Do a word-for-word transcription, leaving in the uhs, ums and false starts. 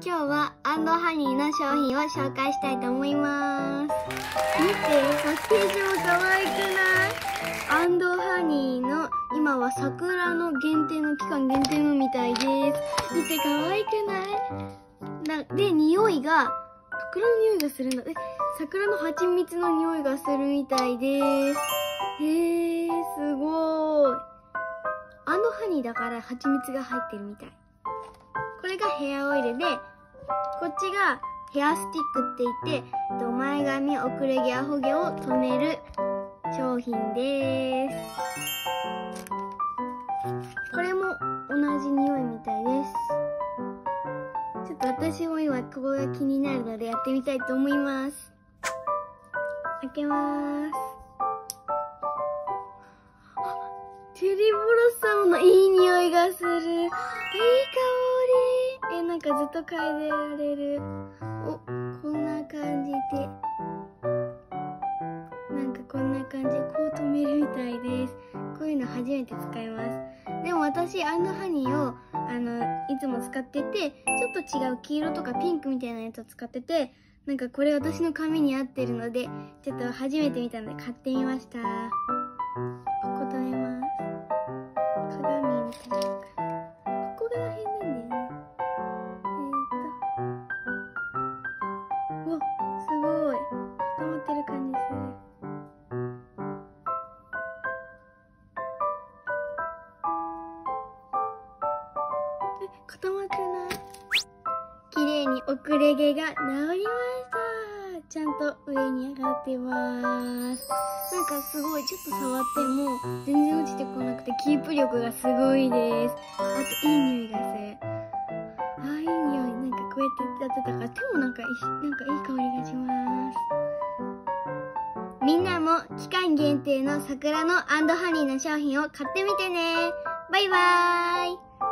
今日はアンドハニーの商品を紹介したいと思います。見て、パッケージも可愛くない？アンドハニーの今は桜の限定の期間限定のみたいです。見て、可愛くない？なで、匂いが桜の匂いがするんだ。え、桜の蜂蜜の匂いがするみたいです。へえー、すごーい。アンドハニーだから蜂蜜が入ってるみたい。これがヘアオイルで、こっちがヘアスティックって言って、前髪、遅れ毛、アホ毛を止める商品です。これも同じ匂いみたいです。ちょっと私も今ここが気になるのでやってみたいと思います。開けまーす。チェリーブロッサムのいい匂いがする。いい香り。え、なんかずっと嗅いでられる。お、こんな感じで。なんかこんな感じでこう止めるみたいです。こういうの初めて使います。でも私、アンドハニーを、あの、いつも使ってて、ちょっと違う黄色とかピンクみたいなやつを使ってて、なんかこれ私の髪に合ってるので、ちょっと初めて見たので買ってみました。ここ止めます。鏡みたいな。ここが変なんだよね。えーと。うわ、すごい。固まってる感じする。え、固まってない？綺麗に遅れ毛が治りました。ちゃんと上に上がってます。なんかすごい、ちょっと触っても全然落ちてこなくてキープ力がすごいです。あといい匂いがする。あー、いい匂い。なんかこうやってやってたから手もなんかいい、なんかいい香りがします。みんなも期間限定の桜のアンドハニーの商品を買ってみてね。バイバーイ。